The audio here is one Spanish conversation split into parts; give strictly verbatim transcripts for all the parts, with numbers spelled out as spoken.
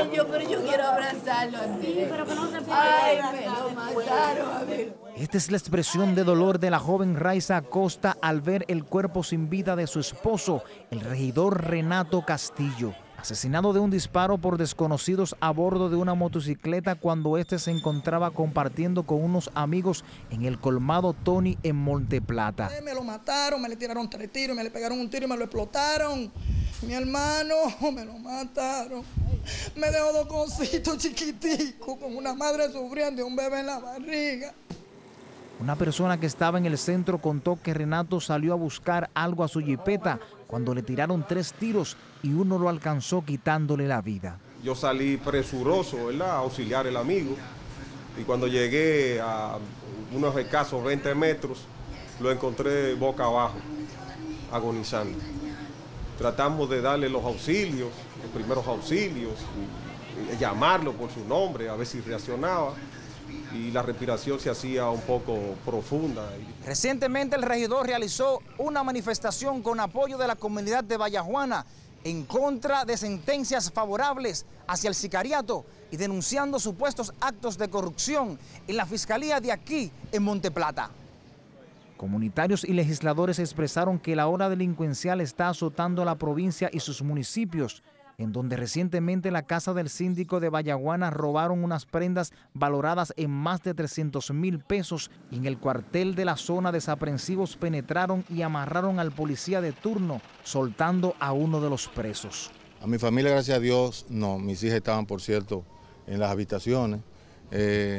Ay, yo, pero yo quiero abrazarlo a ti. Pero que no se puede. Ay, me lo mataron a mí. Esta es la expresión de dolor de la joven Raiza Acosta al ver el cuerpo sin vida de su esposo, el regidor Renato Castillo, asesinado de un disparo por desconocidos a bordo de una motocicleta cuando este se encontraba compartiendo con unos amigos en el colmado Tony en Monte Plata. Me lo mataron, me le tiraron tres tiros, me le pegaron un tiro y me lo explotaron. Mi hermano, me lo mataron. Me dejó dos cositos chiquiticos, con una madre sufriendo y un bebé en la barriga. Una persona que estaba en el centro contó que Renato salió a buscar algo a su jipeta cuando le tiraron tres tiros y uno lo alcanzó quitándole la vida. Yo salí presuroso, ¿verdad?, a auxiliar al amigo, y cuando llegué a unos escasos veinte metros, lo encontré boca abajo, agonizando. Tratamos de darle los auxilios, los primeros auxilios, y, y llamarlo por su nombre, a ver si reaccionaba. Y la respiración se hacía un poco profunda. Recientemente el regidor realizó una manifestación con apoyo de la comunidad de Vallajuana en contra de sentencias favorables hacia el sicariato y denunciando supuestos actos de corrupción en la fiscalía de aquí en Monte Plata. Comunitarios y legisladores expresaron que la ola delincuencial está azotando a la provincia y sus municipios, en donde recientemente la casa del síndico de Vallajuana robaron unas prendas valoradas en más de trescientos mil pesos y en el cuartel de la zona desaprensivos penetraron y amarraron al policía de turno, soltando a uno de los presos. A mi familia, gracias a Dios, no. Mis hijas estaban, por cierto, en las habitaciones. Eh,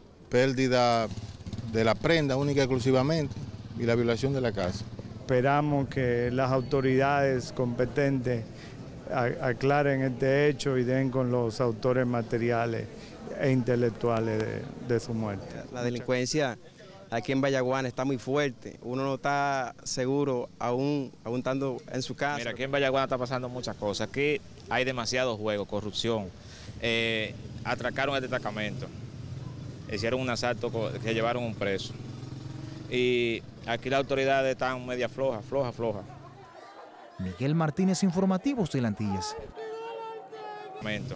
pérdida de la prenda única y exclusivamente y la violación de la casa. Esperamos que las autoridades competentes aclaren este hecho y den con los autores materiales e intelectuales de, de su muerte. La delincuencia aquí en Vallajuana está muy fuerte, uno no está seguro aún, aún estando en su casa. Mira, aquí en Vallajuana está pasando muchas cosas, aquí hay demasiado juego, corrupción, eh, atracaron el destacamento, hicieron un asalto que llevaron un preso y aquí las autoridades están media flojas, flojas, flojas. Miguel Martínez, Informativos de Antillas.